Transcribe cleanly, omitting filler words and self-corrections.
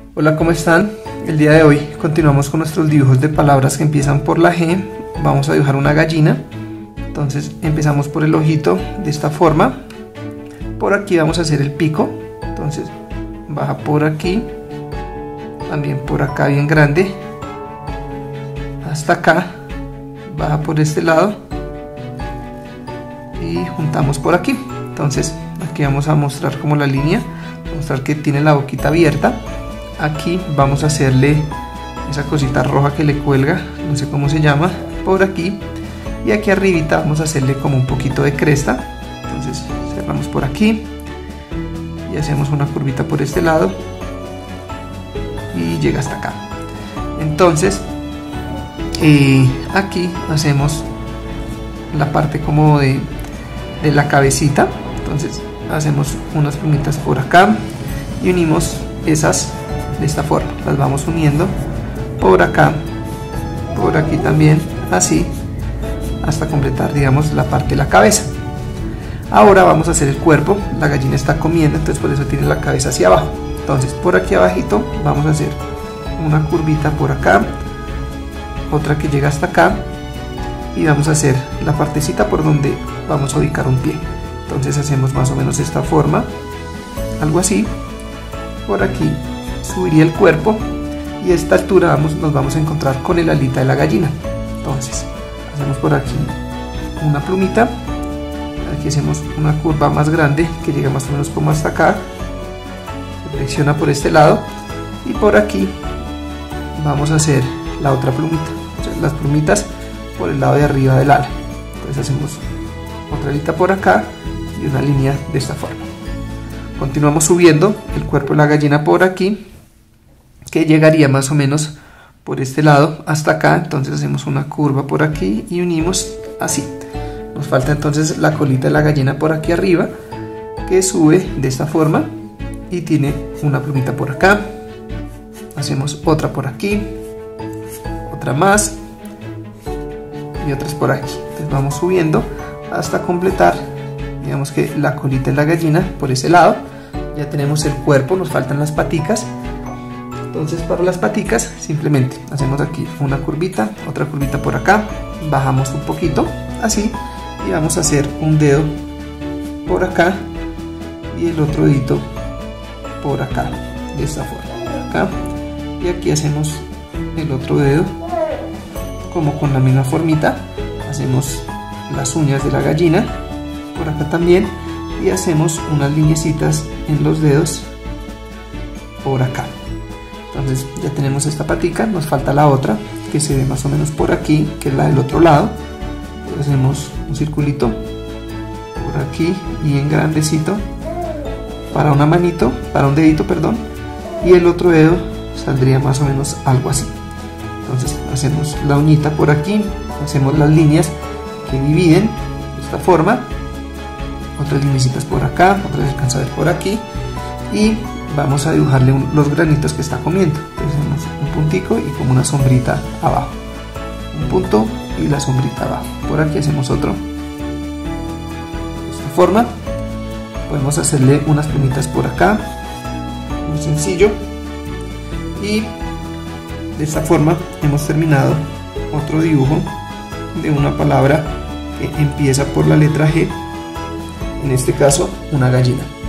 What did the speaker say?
Hola, ¿cómo están? El día de hoy continuamos con nuestros dibujos de palabras que empiezan por la G. Vamos a dibujar una gallina. Entonces empezamos por el ojito de esta forma. Por aquí vamos a hacer el pico. Entonces baja por aquí, también por acá bien grande, hasta acá, baja por este lado y juntamos por aquí. Entonces aquí vamos a mostrar como la línea, mostrar que tiene la boquita abierta. Aquí vamos a hacerle esa cosita roja que le cuelga, no sé cómo se llama, por aquí, y aquí arribita vamos a hacerle como un poquito de cresta. Entonces cerramos por aquí y hacemos una curvita por este lado y llega hasta acá. Entonces aquí hacemos la parte como de la cabecita. Entonces hacemos unas plumitas por acá y unimos esas de esta forma, las vamos uniendo por acá, por aquí también, así hasta completar, digamos, la parte de la cabeza. Ahora vamos a hacer el cuerpo. La gallina está comiendo, entonces por eso tiene la cabeza hacia abajo. Entonces por aquí abajito vamos a hacer una curvita por acá, otra que llega hasta acá, y vamos a hacer la partecita por donde vamos a ubicar un pie. Entonces hacemos más o menos esta forma, algo así. Por aquí subiría el cuerpo y a esta altura nos vamos a encontrar con el alita de la gallina. Entonces hacemos por aquí una plumita, aquí hacemos una curva más grande que llega más o menos como hasta acá, se flexiona por este lado, y por aquí vamos a hacer la otra plumita, o sea, las plumitas por el lado de arriba del ala. Entonces hacemos otra alita por acá y una línea de esta forma. Continuamos subiendo el cuerpo de la gallina por aquí, que llegaría más o menos por este lado hasta acá. Entonces hacemos una curva por aquí y unimos así. Nos falta entonces la colita de la gallina por aquí arriba, que sube de esta forma y tiene una plumita por acá. Hacemos otra por aquí, otra más y otras por aquí. Entonces vamos subiendo hasta completar, digamos que la colita de la gallina por ese lado. Ya tenemos el cuerpo, nos faltan las paticas. Entonces para las paticas simplemente hacemos aquí una curvita, otra curvita por acá, bajamos un poquito así y vamos a hacer un dedo por acá y el otro dedito por acá, de esta forma, acá, y aquí hacemos el otro dedo como con la misma formita. Hacemos las uñas de la gallina por acá también y hacemos unas lineecitas en los dedos por acá. Entonces ya tenemos esta patica, nos falta la otra que se ve más o menos por aquí, que es la del otro lado. Entonces hacemos un circulito por aquí bien grandecito para una manito, para un dedito, perdón, y el otro dedo saldría más o menos algo así. Entonces hacemos la uñita por aquí, hacemos las líneas que dividen de esta forma, otras lineecitas por acá, otras se alcanza a ver por aquí, y vamos a dibujarle los granitos que está comiendo. Entonces hacemos un puntico y como una sombrita abajo, un punto y la sombrita abajo. Por aquí hacemos otro de esta forma. Podemos hacerle unas plumitas por acá, muy sencillo, y de esta forma hemos terminado otro dibujo de una palabra que empieza por la letra G, en este caso una gallina.